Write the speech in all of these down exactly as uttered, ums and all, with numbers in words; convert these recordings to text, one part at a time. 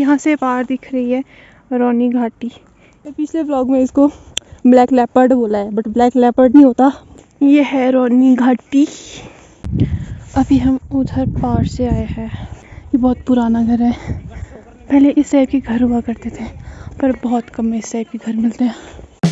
यहाँ से पार दिख रही है रौनी घाटी। पिछले व्लॉग में इसको ब्लैक लेपर्ड बोला है, बट ब्लैक लेपर्ड नहीं होता, ये है रौनी घाटी। अभी हम उधर पार से आए हैं। ये बहुत पुराना घर है। पहले इस टाइप के घर हुआ करते थे, पर बहुत कम में इस टाइप के घर मिलते हैं।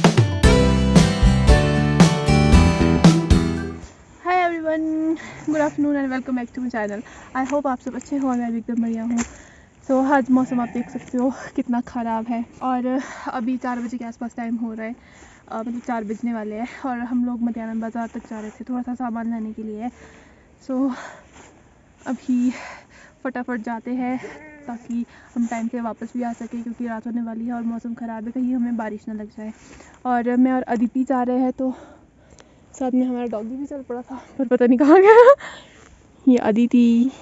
Hi everyone, good afternoon and welcome back to my channel. I hope आप सब अच्छे हो, मैं भी एकदम बढ़िया हूँ। सो so, आज मौसम आप देख सकते हो कितना ख़राब है, और अभी चार बजे के आसपास टाइम हो रहा है, uh, मतलब चार बजने वाले हैं, और हम लोग मध्याह्न बाज़ार तक जा रहे थे थोड़ा सा सामान लेने के लिए। सो so, अभी फटाफट जाते हैं ताकि हम टाइम से वापस भी आ सकें, क्योंकि रात होने वाली है और मौसम ख़राब है, कहीं हमें बारिश ना लग जाए। और मैं और अदिति जा रहे हैं, तो साथ में हमारा डॉगी भी चल पड़ा था, पर पता नहीं कहाँ गया। ये अदिति।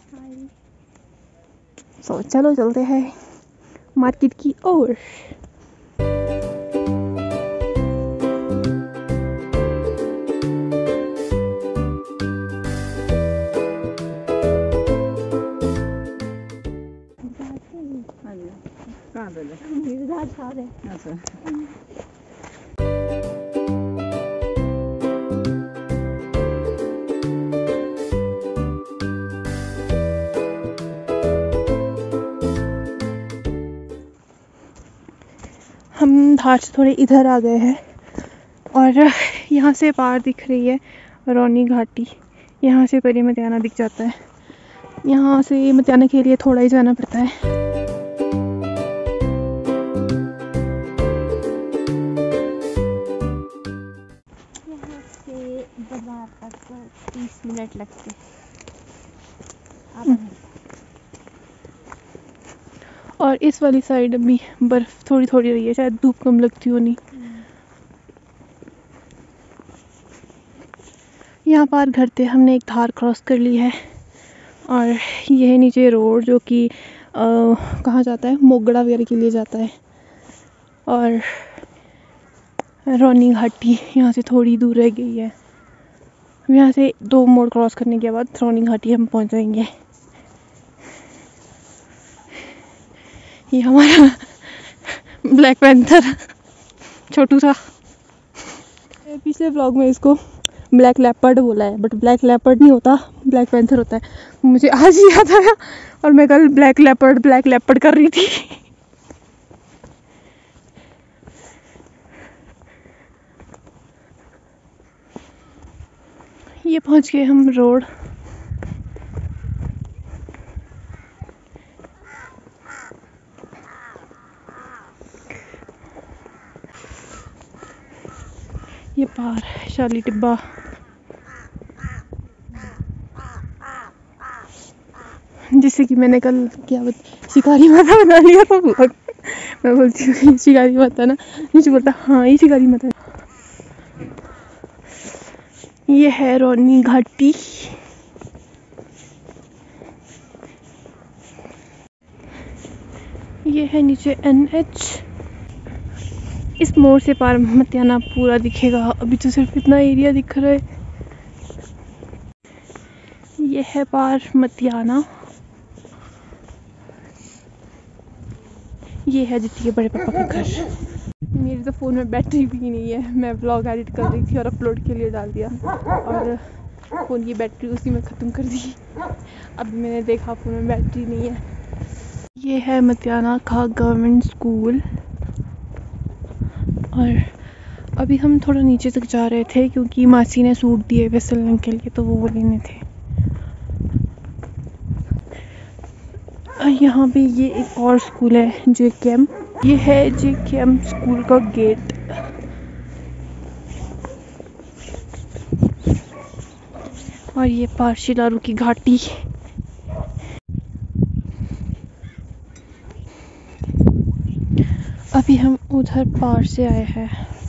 सो so, चलो चलते हैं मार्केट की ओर। हम धार से थोड़े इधर आ गए हैं, और यहाँ से पार दिख रही है रौनी घाटी। यहाँ से पहले मध्याह्न दिख जाता है। यहाँ से मध्याह्न के लिए थोड़ा ही जाना पड़ता है। यहाँ से बाजार तक तीस मिनट लगते हैं। और इस वाली साइड अभी बर्फ थोड़ी थोड़ी रही है, शायद धूप कम लगती हो नहीं। यहाँ पार घर थे, हमने एक धार क्रॉस कर ली है, और ये है नीचे रोड जो कि कहाँ जाता है, मोगड़ा वगैरह के लिए जाता है। और रौनी घाटी यहाँ से थोड़ी दूर रह गई है। यहाँ से दो मोड़ क्रॉस करने के बाद रौनी घाटी हम पहुँच जाएंगे। ये हमारा ब्लैक पैंथर छोटू सा। पिछले व्लॉग में इसको ब्लैक लेपर्ड बोला है, बट ब्लैक लेपर्ड नहीं होता, ब्लैक पैंथर होता है। मुझे आज ही याद आया, और मैं कल ब्लैक लेपर्ड ब्लैक लेपर्ड कर रही थी। ये पहुंच गए हम रोड। ये पार शाली टिब्बा। जिससे कि मैंने कल क्या बता शिकारी माता बना लिया था व्लॉग। मैं बोलती हूँ शिकारी माता ना, मुझे बोलता हाँ ये शिकारी माता। ये है रौनी घाटी। ये है नीचे एन एच। इस मोड़ से पार मध्याह्न पूरा दिखेगा। अभी तो सिर्फ इतना एरिया दिख रहा है। ये है पार मध्याह्न। ये है जितनी के बड़े पापा का घर। मेरे तो फ़ोन में बैटरी भी नहीं है। मैं व्लॉग एडिट कर रही थी और अपलोड के लिए डाल दिया, और फ़ोन की बैटरी उसी में ख़त्म कर दी। अभी मैंने देखा फ़ोन में बैटरी नहीं है। ये है मध्याह्न का गवर्नमेंट स्कूल। और अभी हम थोड़ा नीचे तक जा रहे थे, क्योंकि मासी ने सूट दिए वे सिलने के लिए, तो वो लेने थे। यहाँ पे ये एक और स्कूल है, जे के एम। ये है जे के एम स्कूल का गेट। और ये पार शिलारू की घाटी। अभी हम उधर पार से आए हैं।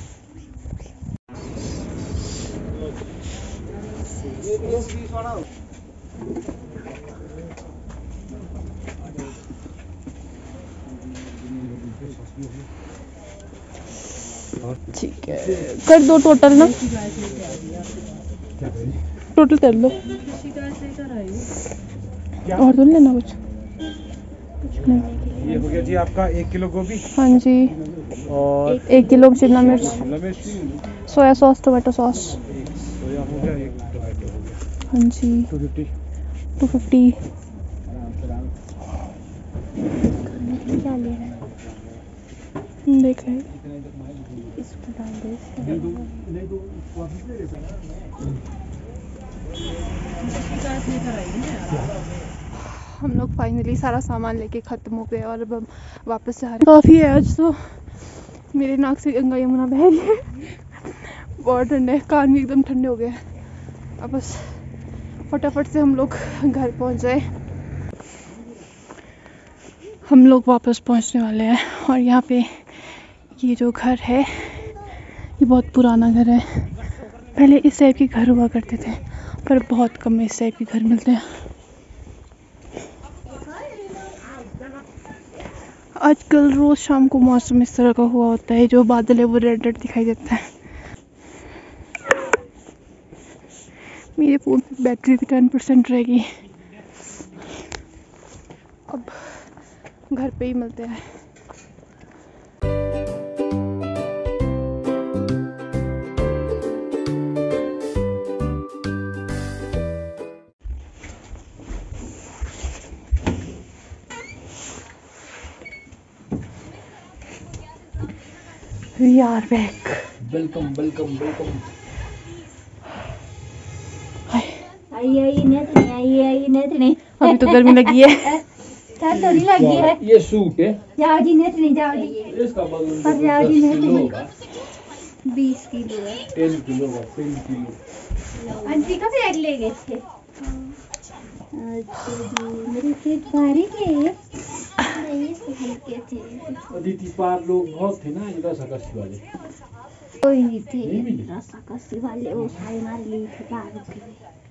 ठीक है, कर दो टोटल ना, टोटल कर लो। और तो नहीं लेना कुछ। ये हो गया जी आपका एक किलो गोभी हाँ जी, और एक किलो शिमला मिर्च, शिमला मिर्च, सोया सॉस, टोमेटो सॉस। एक सोया हो गया, एक टोमेटो हो गया। हाँ जी, टू फिफ्टी टू फिफ्टी। क्या ले रहा है? देख रहे हैं। इसको डाल दे इसके। हम लोग फाइनली सारा सामान लेके ख़त्म हो गए और अब हम वापस जा रहे हैं। काफ़ी है आज तो, मेरे नाक से गंगा यमुना बह रही है। बहुत ठंडे, कान भी एकदम ठंडे हो गए। अब बस फटाफट से हम लोग घर पहुंच जाए। हम लोग वापस पहुंचने वाले हैं और यहाँ पे ये जो घर है ये बहुत पुराना घर है। पहले इस टाइप के घर हुआ करते थे पर बहुत कम इस टाइप के घर मिलते हैं आजकल। रोज शाम को मौसम इस तरह का हुआ होता है, जो बादल है वो रेड रेड दिखाई देता है। मेरे फ़ोन की बैटरी भी टेन परसेंट रहेगी। अब घर पे ही मिलते हैं। We are back. Welcome welcome welcome. आई आई नेतनी आई आई नेतनी। अभी तो गर्मी लगी है। ठंड तो नहीं लगी है। ये सूट है, जाओ जी नेतनी जाओ जी। इसका वजन पर जाओ जी दस किलो नेतनी। होगा, बीस किलो है। टेन किलो का टेन किलो। आंटी कब बैग ले गए थे? अच्छा जी, मेरे पेट भारी थे। नहीं इसको हल्के थे। अदिति पार लोग बहुत थे ना इधर सकस्ती वाले। कोई नहीं थे। नहीं मिले? रसा कसी वाले वो सारे मार लिए थे पार के।